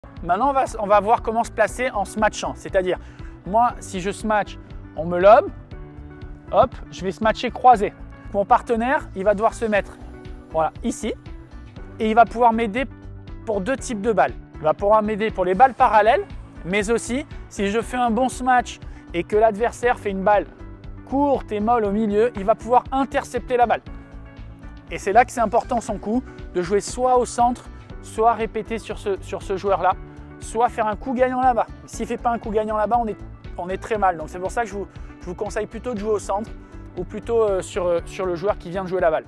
Maintenant, on va voir comment se placer en smatchant. C'est-à-dire, moi, si je smatch, on me lobe, hop, je vais smatcher croisé. Mon partenaire, il va devoir se mettre voilà, ici et il va pouvoir m'aider pour deux types de balles. Il va pouvoir m'aider pour les balles parallèles, mais aussi si je fais un bon smatch et que l'adversaire fait une balle courte et molle au milieu, il va pouvoir intercepter la balle. Et c'est là que c'est important son coup, de jouer soit au centre, soit répéter sur ce joueur-là, soit faire un coup gagnant là-bas. S'il ne fait pas un coup gagnant là-bas, on est très mal. Donc c'est pour ça que je vous conseille plutôt de jouer au centre ou plutôt sur le joueur qui vient de jouer la balle.